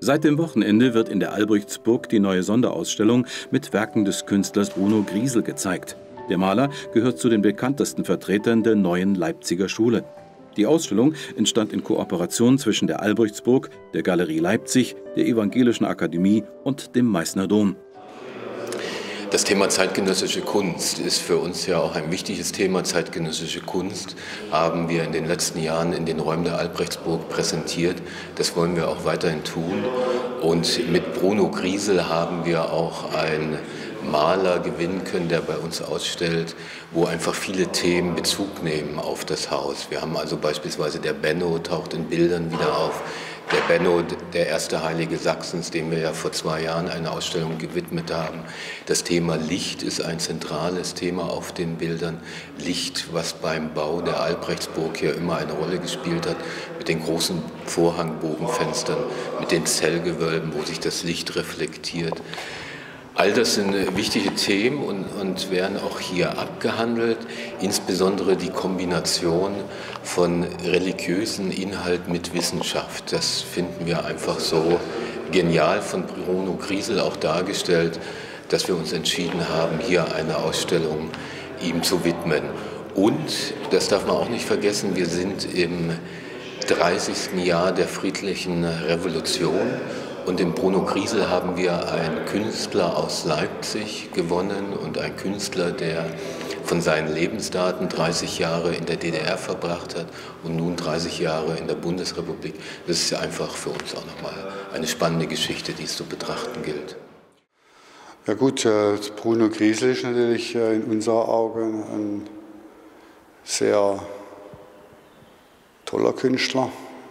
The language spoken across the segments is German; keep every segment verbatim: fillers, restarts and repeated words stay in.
Seit dem Wochenende wird in der Albrechtsburg die neue Sonderausstellung mit Werken des Künstlers Bruno Griesel gezeigt. Der Maler gehört zu den bekanntesten Vertretern der neuen Leipziger Schule. Die Ausstellung entstand in Kooperation zwischen der Albrechtsburg, der Galerie Leipzig, der Evangelischen Akademie und dem Meißner Dom. Das Thema zeitgenössische Kunst ist für uns ja auch ein wichtiges Thema. Zeitgenössische Kunst haben wir in den letzten Jahren in den Räumen der Albrechtsburg präsentiert. Das wollen wir auch weiterhin tun. Und mit Bruno Griesel haben wir auch einen Maler gewinnen können, der bei uns ausstellt, wo einfach viele Themen Bezug nehmen auf das Haus. Wir haben also beispielsweise der Benno taucht in Bildern wieder auf. Der Benno, der erste Heilige Sachsens, dem wir ja vor zwei Jahren eine Ausstellung gewidmet haben. Das Thema Licht ist ein zentrales Thema auf den Bildern. Licht, was beim Bau der Albrechtsburg hier immer eine Rolle gespielt hat, mit den großen Vorhangbogenfenstern, mit den Zellgewölben, wo sich das Licht reflektiert. All das sind wichtige Themen und, und werden auch hier abgehandelt, insbesondere die Kombination von religiösen Inhalt mit Wissenschaft. Das finden wir einfach so genial von Bruno Griesel auch dargestellt, dass wir uns entschieden haben, hier eine Ausstellung ihm zu widmen. Und, das darf man auch nicht vergessen, wir sind im dreißigsten Jahr der friedlichen Revolution. Und im Bruno Griesel haben wir einen Künstler aus Leipzig gewonnen und einen Künstler, der von seinen Lebensdaten dreißig Jahre in der D D R verbracht hat und nun dreißig Jahre in der Bundesrepublik. Das ist einfach für uns auch nochmal eine spannende Geschichte, die es zu betrachten gilt. Ja gut, Bruno Griesel ist natürlich in unseren Augen ein sehr toller Künstler,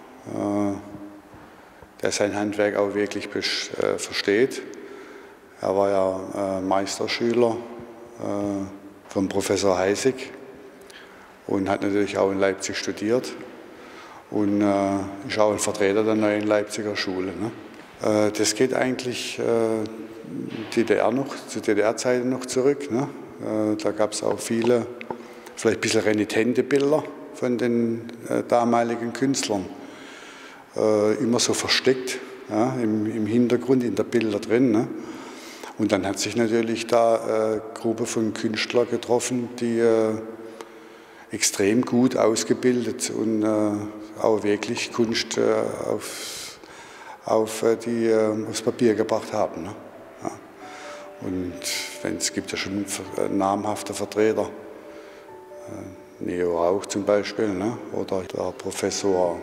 der sein Handwerk auch wirklich äh, versteht. Er war ja äh, Meisterschüler äh, von Professor Heisig und hat natürlich auch in Leipzig studiert und äh, ist auch ein Vertreter der neuen Leipziger Schule. Ne? Äh, das geht eigentlich äh, D D R noch, zu D D R-Zeiten noch zurück. Ne? Äh, da gab es auch viele, vielleicht ein bisschen renitente Bilder von den äh, damaligen Künstlern. Immer so versteckt, ja, im, im Hintergrund, in der Bilder drin. Ne? Und dann hat sich natürlich da eine Gruppe von Künstlern getroffen, die äh, extrem gut ausgebildet und äh, auch wirklich Kunst äh, auf, auf die, äh, aufs Papier gebracht haben. Ne? Ja. Und es gibt ja schon namhafte Vertreter, äh, Neo Rauch zum Beispiel, ne? Oder der Professor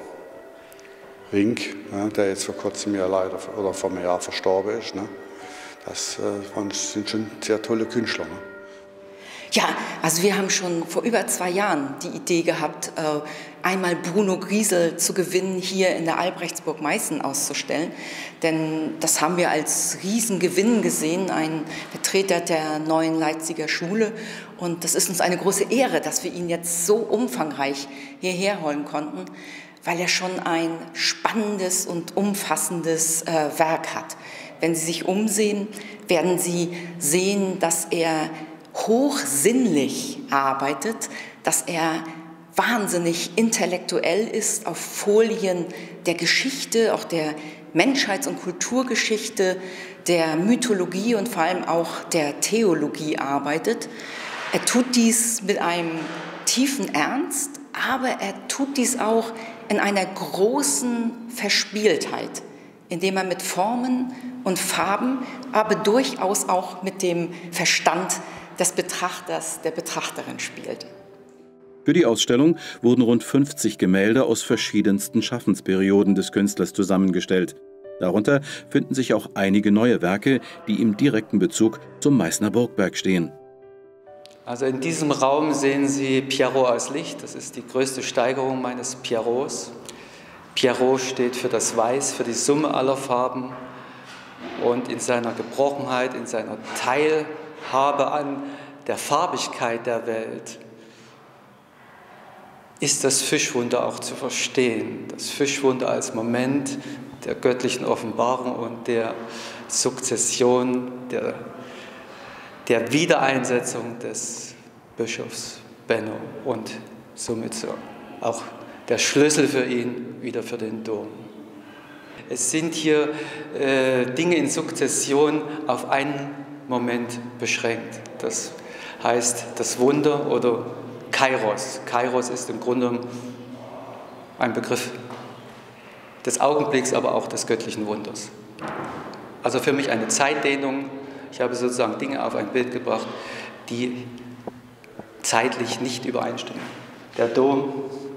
Rink, ja, der jetzt vor kurzem ja leider oder vor einem Jahr verstorben ist. Ne? Das äh, sind schon sehr tolle Künstler. Ne? Ja, also wir haben schon vor über zwei Jahren die Idee gehabt, äh, einmal Bruno Griesel zu gewinnen, hier in der Albrechtsburg Meißen auszustellen. Denn das haben wir als Riesengewinn gesehen, ein Vertreter der neuen Leipziger Schule. Und das ist uns eine große Ehre, dass wir ihn jetzt so umfangreich hierher holen konnten, weil er schon ein spannendes und umfassendes äh, Werk hat. Wenn Sie sich umsehen, werden Sie sehen, dass er hochsinnlich arbeitet, dass er wahnsinnig intellektuell ist, auf Folien der Geschichte, auch der Menschheits- und Kulturgeschichte, der Mythologie und vor allem auch der Theologie arbeitet. Er tut dies mit einem tiefen Ernst, aber er tut dies auch in einer großen Verspieltheit, indem er mit Formen und Farben, aber durchaus auch mit dem Verstand des Betrachters, der Betrachterin spielt. Für die Ausstellung wurden rund fünfzig Gemälde aus verschiedensten Schaffensperioden des Künstlers zusammengestellt. Darunter finden sich auch einige neue Werke, die im direkten Bezug zum Meißner Burgberg stehen. Also in diesem Raum sehen Sie Pierrot aus Licht. Das ist die größte Steigerung meines Pierrots. Pierrot steht für das Weiß, für die Summe aller Farben. Und in seiner Gebrochenheit, in seiner Teilhabe an der Farbigkeit der Welt ist das Fischwunder auch zu verstehen. Das Fischwunder als Moment der göttlichen Offenbarung und der Sukzession, der der Wiedereinsetzung des Bischofs Benno und somit so auch der Schlüssel für ihn wieder für den Dom. Es sind hier äh, Dinge in Sukzession auf einen Moment beschränkt. Das heißt das Wunder oder Kairos. Kairos ist im Grunde ein Begriff des Augenblicks, aber auch des göttlichen Wunders. Also für mich eine Zeitdehnung. Ich habe sozusagen Dinge auf ein Bild gebracht, die zeitlich nicht übereinstimmen. Der Dom,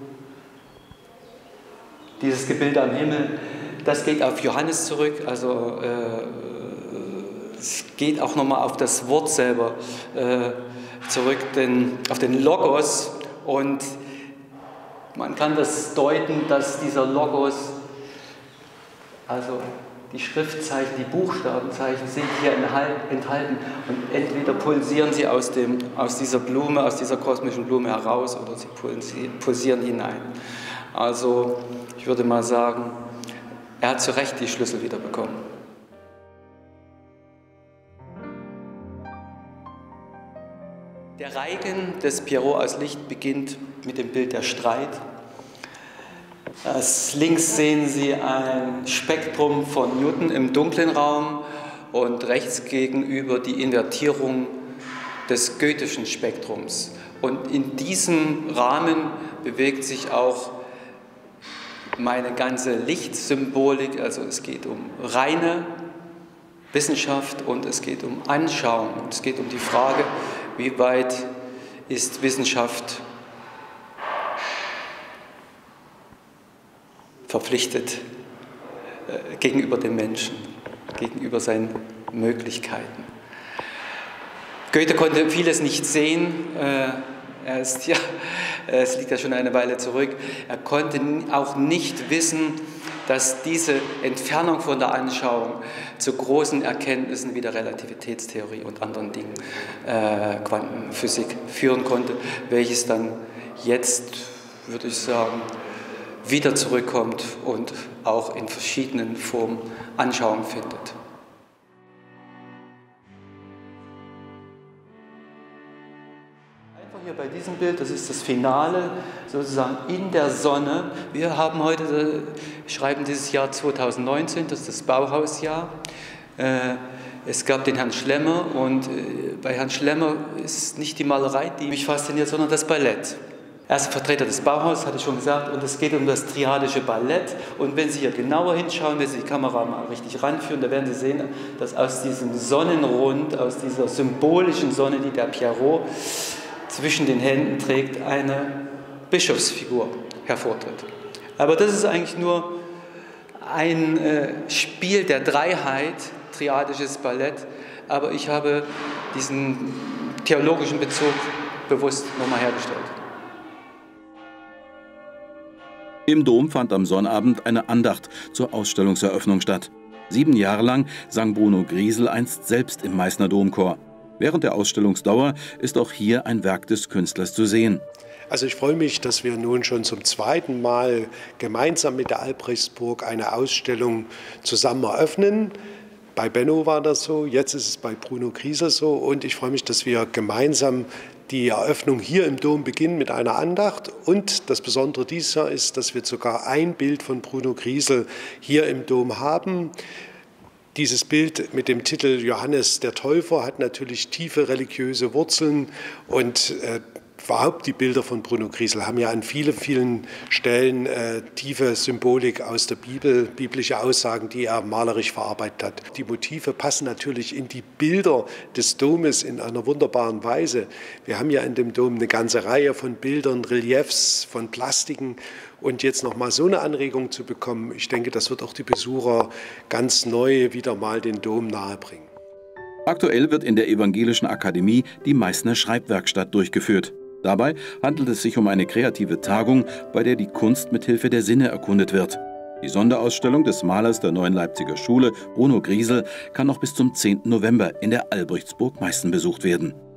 dieses Gebilde am Himmel, das geht auf Johannes zurück, also äh, es geht auch nochmal auf das Wort selber äh, zurück, den, auf den Logos, und man kann das deuten, dass dieser Logos, also die Schriftzeichen, die Buchstabenzeichen sind hier enthalten und entweder pulsieren sie aus, dem, aus dieser Blume, aus dieser kosmischen Blume heraus, oder sie pulsieren hinein. Also ich würde mal sagen, er hat zu Recht die Schlüssel wiederbekommen. Der Reigen des Pierrot aus Licht beginnt mit dem Bild der Streit. Als links sehen Sie ein Spektrum von Newton im dunklen Raum und rechts gegenüber die Invertierung des goethischen Spektrums. Und in diesem Rahmen bewegt sich auch meine ganze Lichtsymbolik. Also es geht um reine Wissenschaft und es geht um Anschauung. Und es geht um die Frage, wie weit ist Wissenschaft verpflichtet äh, gegenüber dem Menschen, gegenüber seinen Möglichkeiten. Goethe konnte vieles nicht sehen. Äh, er ist ja, es liegt ja schon eine Weile zurück. Er konnte auch nicht wissen, dass diese Entfernung von der Anschauung zu großen Erkenntnissen wie der Relativitätstheorie und anderen Dingen, äh, Quantenphysik, führen konnte, welches dann jetzt, würde ich sagen, wieder zurückkommt und auch in verschiedenen Formen Anschauung findet. Einfach hier bei diesem Bild, das ist das Finale, sozusagen in der Sonne. Wir haben heute, schreiben dieses Jahr zweitausendneunzehn, das ist das Bauhausjahr. Es gab den Herrn Schlemmer, und bei Herrn Schlemmer ist nicht die Malerei, die mich fasziniert, sondern das Ballett. Er ist Vertreter des Bauhaus, hatte ich schon gesagt, und es geht um das triadische Ballett. Und wenn Sie hier genauer hinschauen, wenn Sie die Kamera mal richtig ranführen, da werden Sie sehen, dass aus diesem Sonnenrund, aus dieser symbolischen Sonne, die der Pierrot zwischen den Händen trägt, eine Bischofsfigur hervortritt. Aber das ist eigentlich nur ein äh, Spiel der Dreiheit, triadisches Ballett, aber ich habe diesen theologischen Bezug bewusst nochmal hergestellt. Im Dom fand am Sonnabend eine Andacht zur Ausstellungseröffnung statt. Sieben Jahre lang sang Bruno Griesel einst selbst im Meißner Domchor. Während der Ausstellungsdauer ist auch hier ein Werk des Künstlers zu sehen. Also ich freue mich, dass wir nun schon zum zweiten Mal gemeinsam mit der Albrechtsburg eine Ausstellung zusammen eröffnen. Bei Benno war das so, jetzt ist es bei Bruno Griesel so, und ich freue mich, dass wir gemeinsam die Eröffnung hier im Dom beginnen mit einer Andacht. Und das Besondere dieses Jahr ist, dass wir sogar ein Bild von Bruno Griesel hier im Dom haben. Dieses Bild mit dem Titel Johannes der Täufer hat natürlich tiefe religiöse Wurzeln, und äh, überhaupt die Bilder von Bruno Griesel haben ja an vielen, vielen Stellen äh, tiefe Symbolik aus der Bibel, biblische Aussagen, die er malerisch verarbeitet hat. Die Motive passen natürlich in die Bilder des Domes in einer wunderbaren Weise. Wir haben ja in dem Dom eine ganze Reihe von Bildern, Reliefs, von Plastiken. Und jetzt noch mal so eine Anregung zu bekommen, ich denke, das wird auch die Besucher ganz neu wieder mal den Dom nahebringen. Aktuell wird in der Evangelischen Akademie die Meißner Schreibwerkstatt durchgeführt. Dabei handelt es sich um eine kreative Tagung, bei der die Kunst mit Hilfe der Sinne erkundet wird. Die Sonderausstellung des Malers der Neuen Leipziger Schule, Bruno Griesel, kann noch bis zum zehnten November in der Albrechtsburg Meißen besucht werden.